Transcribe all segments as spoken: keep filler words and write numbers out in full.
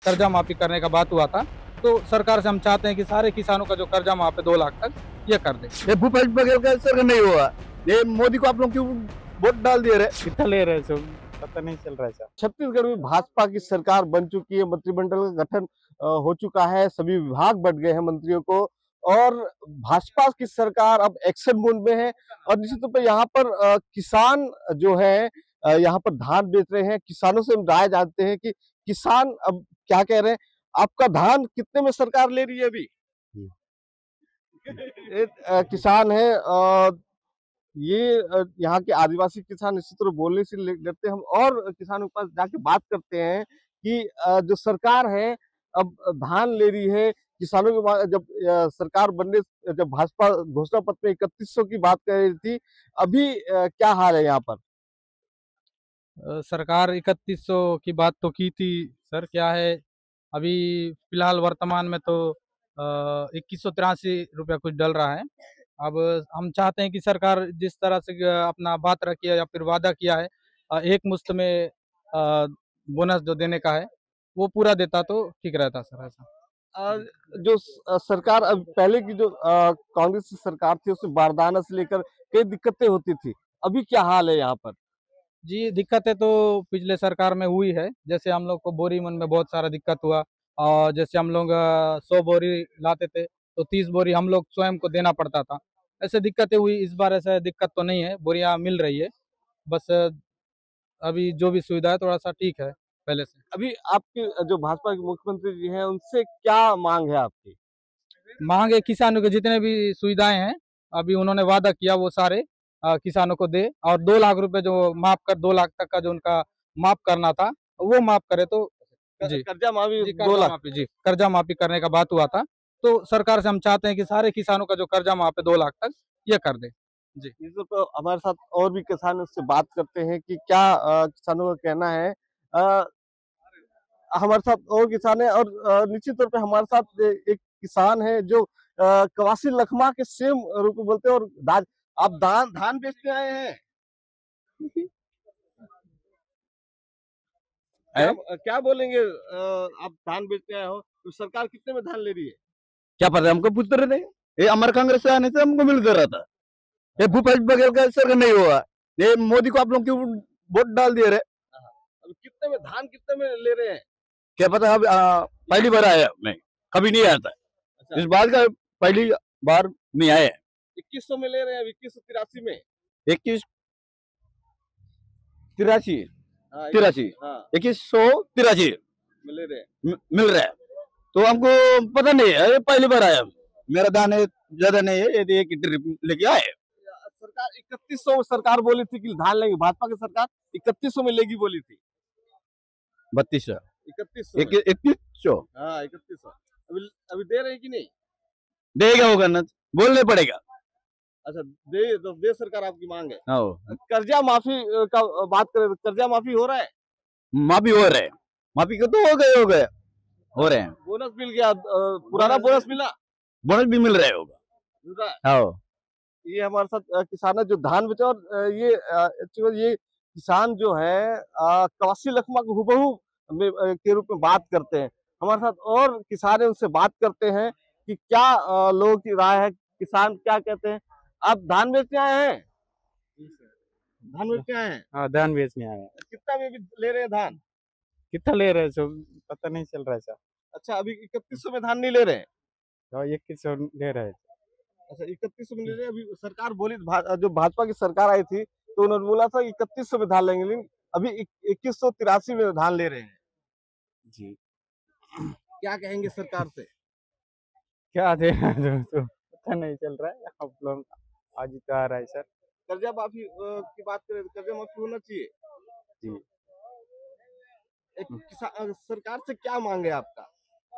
कर्जा माफी करने का बात हुआ था, तो सरकार से हम चाहते हैं कि सारे किसानों का जो कर्जा माफ है दो लाख तक ये कर दे। ये भूपेश बघेल का सर नहीं हुआ, ये मोदी को आप लोग क्यों वोट डाल दिए रहे? कितना ले रहे हैं पता नहीं चल रहा है सर। छत्तीसगढ़ में भाजपा की सरकार बन चुकी है, मंत्रिमंडल का गठन अ, हो चुका है, सभी विभाग बढ़ गए हैं मंत्रियों को, और भाजपा की सरकार अब एक्शन मोड में है। और निश्चित तौर पर यहाँ पर अ, किसान जो है अ, यहाँ पर धान बेच रहे हैं। किसानों से हम राय जानते हैं कि किसान अब क्या कह रहे हैं। आपका धान कितने में सरकार ले रही है अभी? एक अ, किसान है, अ, ये अ, यहाँ के आदिवासी किसान निश्चित रूप बोलने से ले- लेते हैं हम, और किसानों के पास जाके बात करते हैं कि अ, जो सरकार है अब धान ले रही है किसानों के पा- जब अ, सरकार बनने जब भाजपा घोषणा पत्र में इकतीस सौ की बात कर रही थी, अभी अ, क्या हाल है यहाँ पर? अ, सरकार इकतीस सौ की बात तो की थी सर, क्या है अभी फिलहाल वर्तमान में तो इक्कीस सौ तिरासी रुपया कुछ डल रहा है। अब हम चाहते हैं कि सरकार जिस तरह से अ, अपना बात रखी है या फिर वादा किया है, अ, एक मुश्त में अ, बोनस जो देने का है वो पूरा देता तो ठीक रहता सर ऐसा। अ, जो स- अ, सरकार अब पहले की जो अ, कांग्रेस की सरकार थी उसमें बारदाना से लेकर कई दिक्कतें होती थी, अभी क्या हाल है यहाँ पर? जी, दिक्कतें तो पिछले सरकार में हुई है। जैसे हम लोग को बोरी मन में बहुत सारा दिक्कत हुआ, और जैसे हम लोग सौ बोरी लाते थे तो तीस बोरी हम लोग स्वयं को देना पड़ता था। ऐसे दिक्कतें हुई, इस बार ऐसा दिक्कत तो नहीं है, बोरियां मिल रही है। बस अ, अभी जो भी सुविधा है थोड़ा सा ठीक है पहले से। अभी आपके जो भाजपा के मुख्यमंत्री जी हैं उनसे क्या मांग है आपकी? मांग है किसानों के जितने भी सुविधाएं हैं, अभी उन्होंने वादा किया वो सारे अ, किसानों को दे, और दो लाख रुपए जो माफ कर दो लाख तक का जो उनका माफ करना था वो माफ करे तो। जी कर्जा माफी जी, दो कर्जा लाख माफी, जी कर्जा माफी करने का बात हुआ था, तो सरकार से हम चाहते हैं कि सारे किसानों का जो कर्जा माफ है दो लाख तक ये कर दे। जी इस तो हमारे साथ और भी किसान उससे बात करते हैं कि क्या अ, किसानों का कहना है। अ, हमारे साथ और किसान है, और अ, निश्चित तौर पे हमारे साथ ए- एक किसान है जो अ, कवासी लखमा के सेम रूप में बोलते हैं। और दा, आप धान धान बेचने आए हैं? क्या क्या बोलेंगे? अ, आप धान बेचने आए हो तो सरकार कितने में धान ले रही है? क्या पता हमको पूछते रहते हैं। ये हमारे कांग्रेस से आने से हमको मिलता रहता। ये भूपेश बघेल का सर नहीं हुआ, ये मोदी को आप लोग क्यों वोट डाल दिए रहे? हाँ, अब कितने में धान कितने में ले रहे हैं? क्या पता अब आ, पहली बार आया मैं, कभी नहीं आया था। अच्छा, इस बार का पहली बार नहीं आया। इक्कीस सौ में ले रहे हैं, इक्कीस सौ तिरासी में। इक्कीस तिरासी हाँ, तिरासी हाँ इक्कीस सौ तिरासी में ले रहे हैं। मि- मिल रहा है। तो हमको पता नहीं है, ये पहली बार आया। मेरा दान है ज्यादा नहीं है, ये एक ट्रिप लेके आए। सरकार इकतीस सौ सरकार बोली थी कि धान लेंगे, भाजपा की सरकार इकतीस सौ में लेगी बोली थी। बत्तीस सौ इकतीस सौ इक्कीस सौ हाँ इकतीस सौ अभी अभी दे रहे हैं कि नहीं? देगा होगा ना, बोलने पड़ेगा। अच्छा, दे तो दे सरकार आपकी मांग है। हाँ, कर्जा माफी अ, का बात करें तो कर्जा माफी हो रहा है? माफी हो रहे हैं, माफी का तो हो गए हो गए हो रहे हैं। बोनस मिल गया? अ, पुराना बोनस मिला? बोनस भी मिल रहे होगा। मिल रहा है? हाँ, ये हमारे साथ अ, किसान है जो धान बेचा। और अ, ये अ, एक्चुअली ये किसान जो है अ, कवासी लखमा को हुबहू में, अ, के रूप में बात करते हैं। हमारे साथ और किसान है, उनसे बात करते हैं कि क्या अ, लोगों की राय है, किसान क्या कहते हैं। आप धान बेचने आए हैं? धान बेचने आए हैं? हाँ धान बेचने आए हैं। कितना में भी ले रहे हैं धान? कितना ले रहे हैं पता नहीं चल रहा है सर। अच्छा, अभी इकतीस सौ में धान नहीं ले रहे हैं? और इक्कीस सौ ले रहे हैं। अच्छा, इकतीस सौ में ले रहे हैं। अभी सरकार बोली, भा, जो भाजपा की सरकार आई थी तो उन्होंने बोला था इकतीस सौ में धान लेंगे, लेकिन अभी इक्कीस सौ तिरासी में धान ले रहे हैं। जी, क्या कहेंगे सरकार से? क्या दे तो पता नहीं चल रहा है। आप लोग आज ही तो आ रहा है सर। कर्जा माफी अ, की बात करें तो कर्जा माफी होना चाहिए। जी, एक किसा, अ, सरकार से क्या मांगे आपका?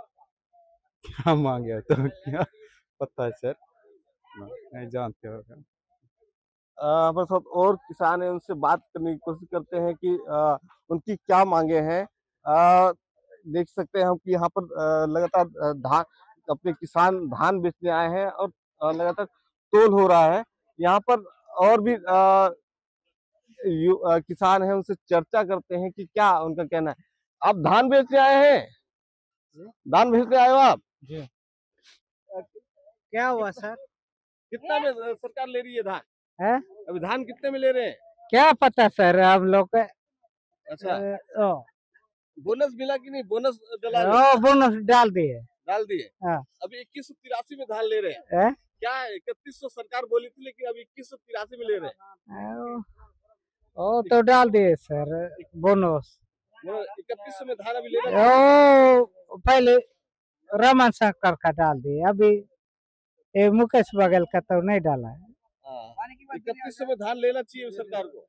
क्या मांगे तो क्या पता है सर, नहीं जानते हो। अ, हमारे साथ और किसान है, उनसे बात करने की कोशिश करते हैं कि अ, उनकी क्या मांगे हैं। अ, देख सकते हैं हम कि यहाँ पर अ, लगातार अ, धान अपने किसान धान बेचने आए हैं, और अ, लगातार तोल हो रहा है यहाँ पर। और भी अ, यु, अ, किसान हैं, उनसे चर्चा करते हैं कि क्या उनका कहना है। आप धान बेचने आए हैं? धान भेजने आए हो आप? जी। क्या हुआ सर? कितना में सरकार ले रही है धान? है? अभी धान कितने में ले रहे हैं? क्या पता सर हम लोग को। अच्छा, अ, ओ, बोनस मिला कि नहीं? बोनस डला ओ बोनस डाल दिए। डाल दिए। हाँ। अभी इक्कीस सौ तिरासी में धान ले रहे हैं। है? क्या है? इकतीस सौ सरकार बोली थी, लेकिन अभी इक्कीस सौ तिरासी में ले रहे हैं। ओ, ओ तो डाल दिए सर बोनस। इकतीस सौ में धान अभी ले रहे हैं। ओ पहले रमन शंकर का डाल दिए, अभी ये मुकेश बघेल का तो नहीं डाला है। इकतीस सौ में धान लेना चाहिए सरकार को।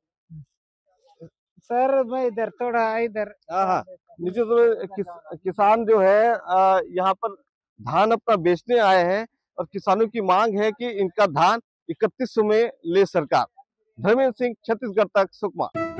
सर मैं इधर थोड़ा इधर हाँ हाँ, निश्चित रूप से किस, किसान जो है अ, यहाँ पर धान अपना बेचने आए हैं और किसानों की मांग है कि इनका धान इकतीस सौ में ले सरकार। धर्मेंद्र सिंह, छत्तीसगढ़ तक, सुकमा।